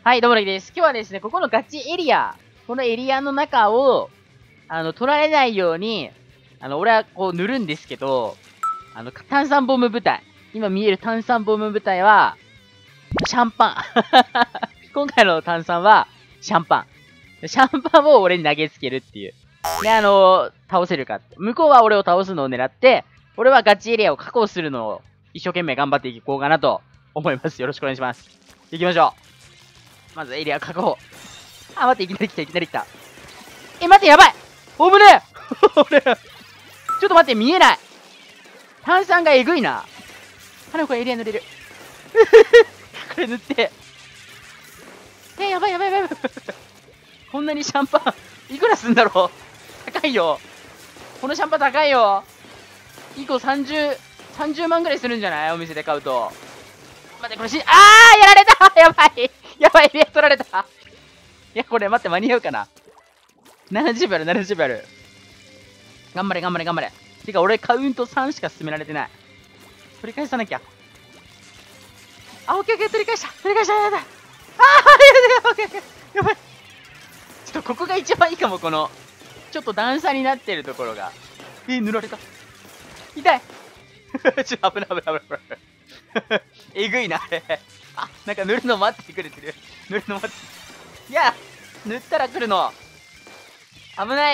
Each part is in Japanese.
はい、どうもらきです。今日はですね、ここのガチエリア、このエリアの中を、取られないように、俺はこう塗るんですけど、炭酸ボム部隊。今見える炭酸ボム部隊は、シャンパン。今回の炭酸は、シャンパン。シャンパンを俺に投げつけるっていう。で、倒せるかって。向こうは俺を倒すのを狙って、俺はガチエリアを確保するのを一生懸命頑張っていこうかなと思います。よろしくお願いします。行きましょう。まずエリア確保。あ、待って、いきなり来た、いきなり来た。待って、やばいおぶねえちょっと待って、見えない。炭酸がえぐいな。花子エリア塗れる。これ塗って。やばいやばいやばいやばい。こんなにシャンパン、いくらすんだろう。高いよ。このシャンパン高いよ。1個30万ぐらいするんじゃない？お店で買うと。待って、これやられたやばいやばい、エリア取られた。いや、これ待って、間に合うかな。70秒ある、70秒ある。頑張れ、頑張れ、頑張れ。てか、俺、カウント3しか進められてない。取り返さなきゃ。オッケーオッケー、取り返した。取り返した。やばい。オッケーオッケー。やばい。ちょっと、ここが一番いいかも、この、ちょっと段差になってるところが。塗られた。痛い。ちょっと危ない。えぐいな、あれ。なんか塗るの待ってくれてる。塗るの待って。いや、塗ったら来るの。危ない。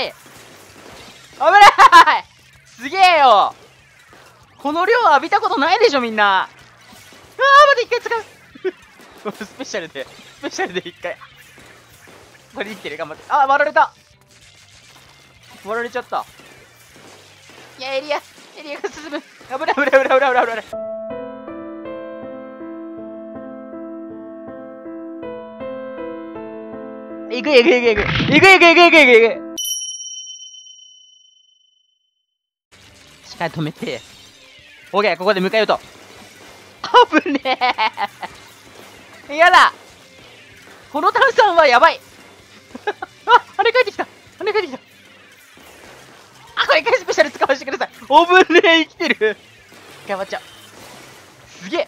すげえよ。この量浴びたことないでしょ、みんな。待って、一回使う。スペシャルで一回。これ生きてる、頑張って。割られた。割られちゃった。いや、エリアが進む。危ない。えぐい。しっかり止めて。オッケー、ここで迎えようと。危ねえ。やだ。この炭酸はやばい。跳ね返ってきた。これ一回スペシャル使わせてください。おぶねえ、生きてる。頑張っちゃう。すげえ。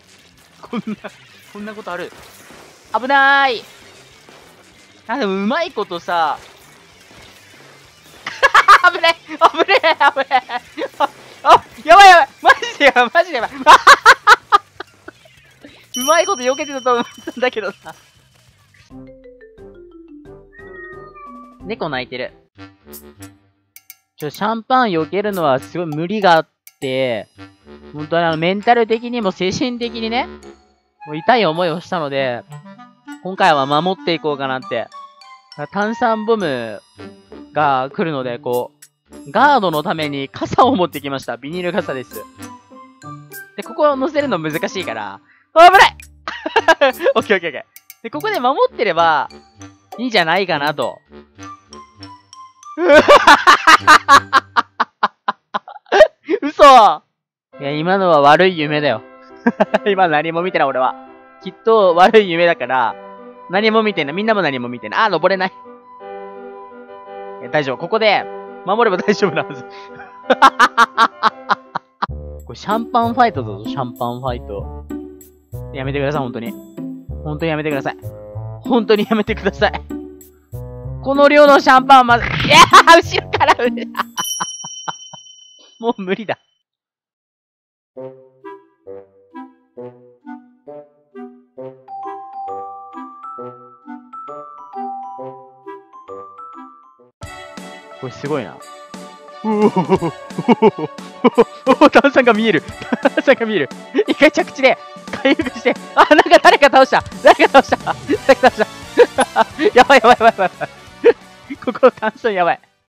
こんなことある。危なーい。でもうまいことさ。危ない。やばい。マジでやばい。うまいこと避けてたと思ったんだけどさ。猫泣いてる。シャンパン避けるのはすごい無理があって、本当にメンタル的にも精神的にね、もう痛い思いをしたので、今回は守っていこうかなって。炭酸ボムが来るので、ガードのために傘を持ってきました。ビニール傘です。で、ここを乗せるの難しいから、危ないオッケー。で、ここで守ってれば、いいんじゃないかなと。嘘。いや、今のは悪い夢だよ。今何も見てない俺は。きっと悪い夢だから、何も見てない。みんなも何も見てない。登れない。いや、大丈夫。ここで、守れば大丈夫なはず。これシャンパンファイトだぞ、シャンパンファイト。やめてください、本当にやめてください。この量のシャンパンはまず、いやー後ろからもう無理だ。これすごいな。炭酸が見える。一回着地で回復して。なんか誰か倒した。やばい。ここ炭酸やばい。